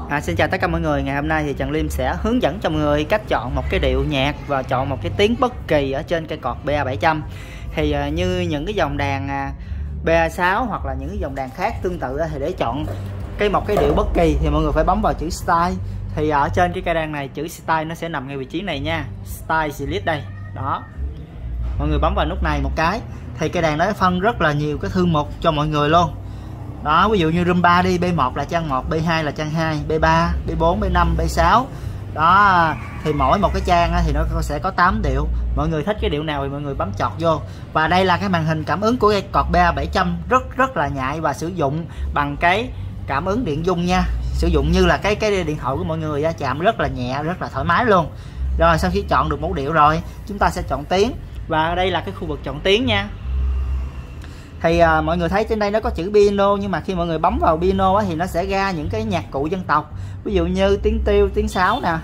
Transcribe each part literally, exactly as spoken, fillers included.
À, xin chào tất cả mọi người. Ngày hôm nay thì Trần Liêm sẽ hướng dẫn cho mọi người cách chọn một cái điệu nhạc và chọn một cái tiếng bất kỳ ở trên cây cọt B A bảy trăm. Thì uh, như những cái dòng đàn uh, B A sáu hoặc là những cái dòng đàn khác tương tự uh, thì để chọn cái một cái điệu bất kỳ thì mọi người phải bấm vào chữ style. Thì ở trên cái cây đàn này chữ style nó sẽ nằm ngay vị trí này nha. Style select đây. Đó. Mọi người bấm vào nút này một cái thì cây đàn nó phân rất là nhiều cái thư mục cho mọi người luôn. Đó, ví dụ như rumba đi, B một là trang một, B hai là trang hai, B ba, B bốn, B năm, B sáu. Đó, thì mỗi một cái trang thì nó sẽ có tám điệu. Mọi người thích cái điệu nào thì mọi người bấm chọt vô. Và đây là cái màn hình cảm ứng của cây cọt B A bảy trăm, rất rất là nhạy và sử dụng bằng cái cảm ứng điện dung nha. Sử dụng như là cái cái điện thoại của mọi người á, chạm rất là nhẹ, rất là thoải mái luôn. Rồi sau khi chọn được một điệu rồi, chúng ta sẽ chọn tiếng. Và đây là cái khu vực chọn tiếng nha. Thì à, mọi người thấy trên đây nó có chữ piano, nhưng mà khi mọi người bấm vào piano á, thì nó sẽ ra những cái nhạc cụ dân tộc, ví dụ như tiếng tiêu, tiếng sáo nè,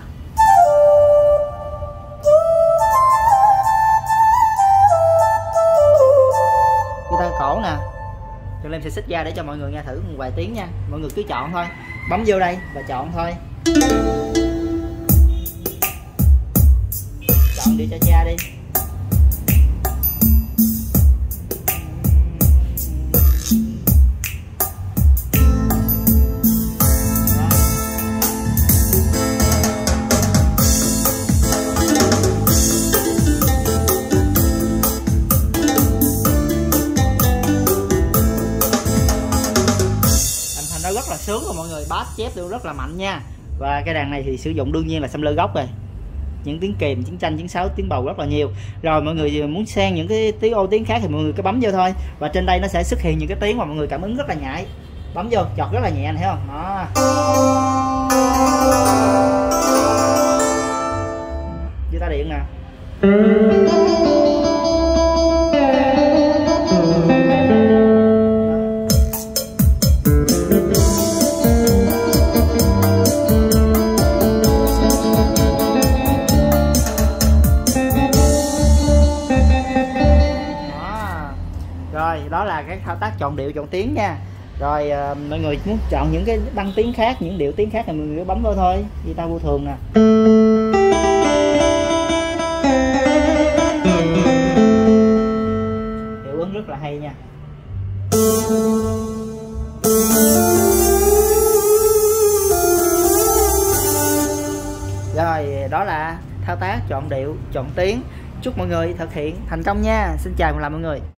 guitar cổ nè. Tụi em sẽ xích ra để cho mọi người nghe thử một vài tiếng nha. Mọi người cứ chọn thôi, bấm vô đây và chọn thôi. Chọn đi cho cha đi. Nó rất là sướng rồi mọi người, bass chép luôn rất là mạnh nha. Và cái đàn này thì sử dụng đương nhiên là sampler gốc rồi, những tiếng kèm, tiếng tranh, tiếng sáo, tiếng bầu rất là nhiều. Rồi mọi người muốn sang những cái tiếng ô tiếng khác thì mọi người cứ bấm vô thôi. Và trên đây nó sẽ xuất hiện những cái tiếng mà mọi người cảm ứng rất là nhạy. Bấm vô chọt rất là nhẹ này, thấy không? Đó. Guitar điện nè. Rồi đó là cái thao tác chọn điệu, chọn tiếng nha. Rồi à, mọi người muốn chọn những cái đăng tiếng khác, những điệu tiếng khác thì mọi người bấm vào thôi. Guitar vô thường nè. Hiệu ứng rất là hay nha. Rồi đó là thao tác chọn điệu, chọn tiếng. Chúc mọi người thực hiện thành công nha. Xin chào và làm mọi người.